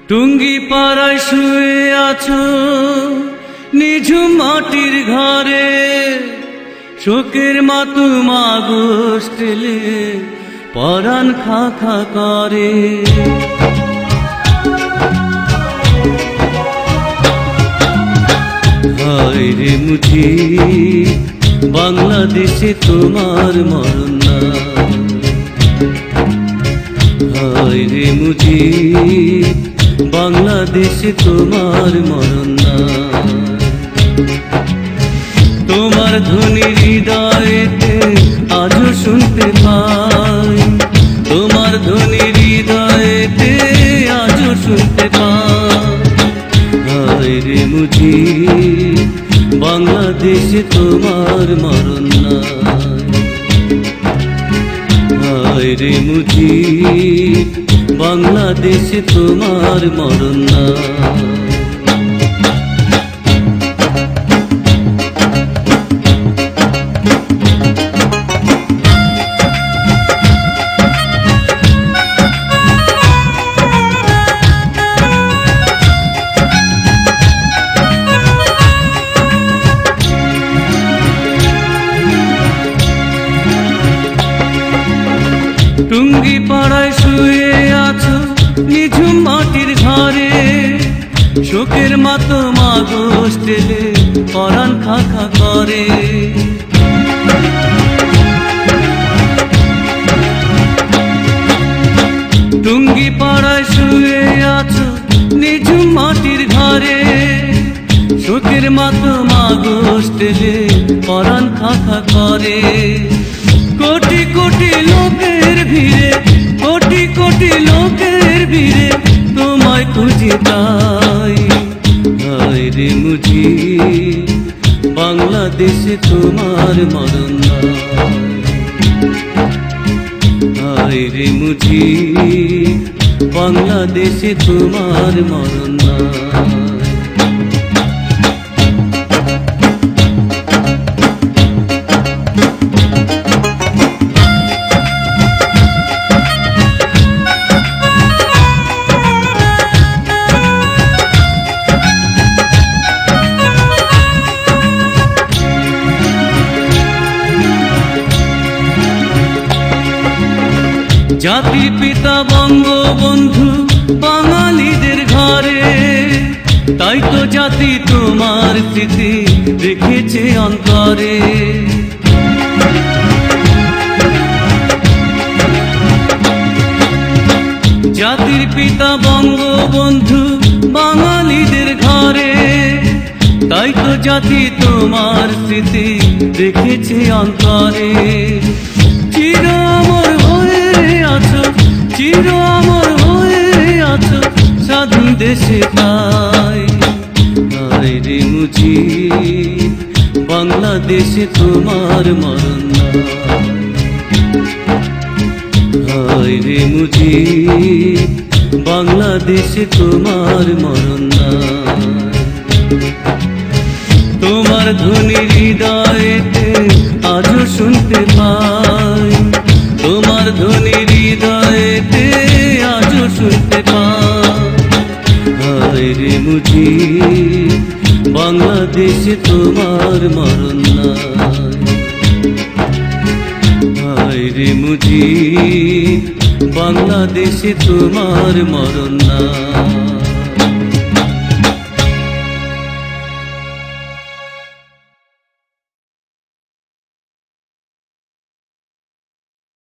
টুঙ্গি পাড়ায় শুয়ে আছো নিঝুম মাটির ঘরে, শোকের মাতুম আগস টেলে পরাণ খা খা করে। হায় রে মুজি বাংলাদেশে তোমার মরণ নাই। হায় রে মুজি বাংলাদেশে তোমার মরণ নাই। তোমার ধ্বনি হৃদয়েতে আজও শুনতে পাই, তোমার ধ্বনি হৃদয়েতে আজও শুনতে পাই। হায় রে মুজি বাংলাদেশে তোমার মরণ নাই। হায় রে মুজি বাংলাদেশে তোমার মরণ নাই। টুঙ্গি পাড়ায় শুয়ে আছো নিঝুম মাটির ঘরে, শোকের মাতম আগস টেলে পরাণ খা খা করে। টুঙ্গি পাড়ায় শুয়ে আছো নিঝুম মাটির ঘরে, শোকের মাতম আগস টেলে পরাণ খা খা করে। কোটি কোটি লোকের ভিড়ে, কোটি কোটি লোকের ভিড়ে তোমায় খুঁজি তাই। হায় রে মুজি বাংলাদেশে তোমার মরণ নাই। হায় রে মুজি বাংলাদেশে তোমার মরণ নাই। জাতির পিতা বঙ্গবন্ধু বাঙালিদের ঘরে, তাই তো জাতি তোমার স্মৃতি রেখেছে অন্তরে। জাতির পিতা বঙ্গবন্ধু বাঙালিদের ঘরে, তাই তো জাতি তোমার স্মৃতি রেখেছে অন্তরে। চির অমর হয়ে আছো, চির অমর হয়ে আছো স্বাধীন দেশে তাই। হায় রে মুজি বাংলাদেশে তোমার মরণ নাই। হায় রে মুজি বাংলাদেশে তোমার মরণ নাই। তোমার ধ্বনি হৃদয়েতে আজও শুনতে পাই, তোমার ধ্বনি হৃদয়েতে আজও শুনতে পাই। হায় রে মুজি বাংলাদেশে তোমার মরণ নাই। হায় রে মুজি বাংলাদেশে তোমার মরণ নাই।